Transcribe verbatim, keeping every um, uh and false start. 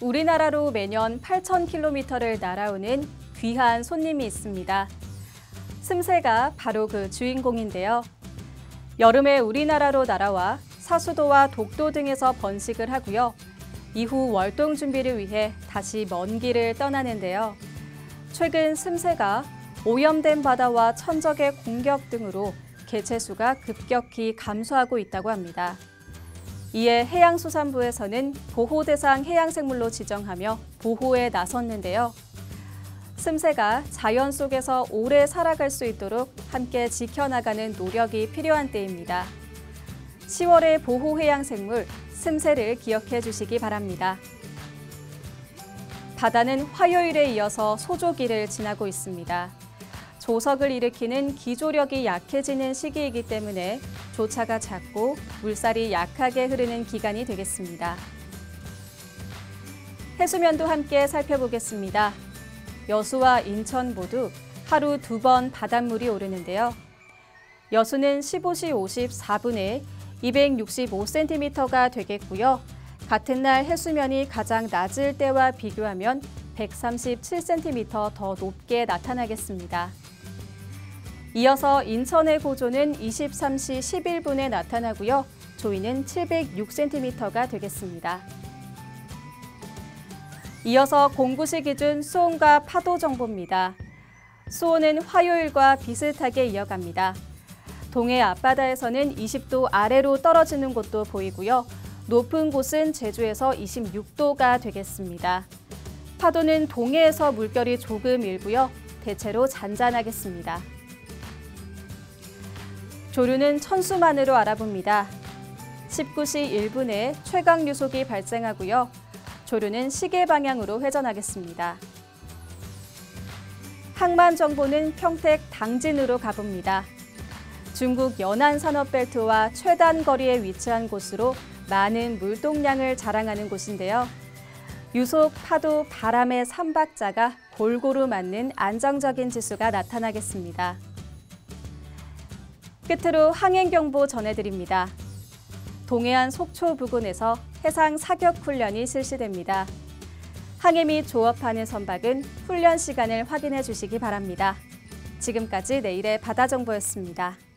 우리나라로 매년 팔천 킬로미터를 날아오는 귀한 손님이 있습니다. 슴새가 바로 그 주인공인데요. 여름에 우리나라로 날아와 사수도와 독도 등에서 번식을 하고요. 이후 월동 준비를 위해 다시 먼 길을 떠나는데요. 최근 슴새가 오염된 바다와 천적의 공격 등으로 개체수가 급격히 감소하고 있다고 합니다. 이에 해양수산부에서는 보호대상 해양생물로 지정하며 보호에 나섰는데요. 슴새가 자연 속에서 오래 살아갈 수 있도록 함께 지켜나가는 노력이 필요한 때입니다. 시월의 보호해양생물 슴새를 기억해 주시기 바랍니다. 바다는 화요일에 이어서 소조기를 지나고 있습니다. 조석을 일으키는 기조력이 약해지는 시기이기 때문에 조차가 잦고 물살이 약하게 흐르는 기간이 되겠습니다. 해수면도 함께 살펴보겠습니다. 여수와 인천 모두 하루 두 번 바닷물이 오르는데요. 여수는 십오 시 오십사 분에 이백육십오 센티미터가 되겠고요. 같은 날 해수면이 가장 낮을 때와 비교하면 백삼십칠 센티미터 더 높게 나타나겠습니다. 이어서 인천의 고조는 이십삼 시 십일 분에 나타나고요. 조이는 칠백육 센티미터가 되겠습니다. 이어서 공구시 기준 수온과 파도 정보입니다. 수온은 화요일과 비슷하게 이어갑니다. 동해 앞바다에서는 이십 도 아래로 떨어지는 곳도 보이고요. 높은 곳은 제주에서 이십육 도가 되겠습니다. 파도는 동해에서 물결이 조금 일고요. 대체로 잔잔하겠습니다. 조류는 천수만으로 알아봅니다. 십구 시 일 분에 최강 유속이 발생하고요. 조류는 시계 방향으로 회전하겠습니다. 항만 정보는 평택 당진으로 가봅니다. 중국 연안 산업벨트와 최단 거리에 위치한 곳으로 많은 물동량을 자랑하는 곳인데요. 유속, 파도, 바람의 삼박자가 골고루 맞는 안정적인 지수가 나타나겠습니다. 끝으로 항행경보 전해드립니다. 동해안 속초 부근에서 해상 사격 훈련이 실시됩니다. 항해 및 조업하는 선박은 훈련 시간을 확인해 주시기 바랍니다. 지금까지 내일의 바다정보였습니다.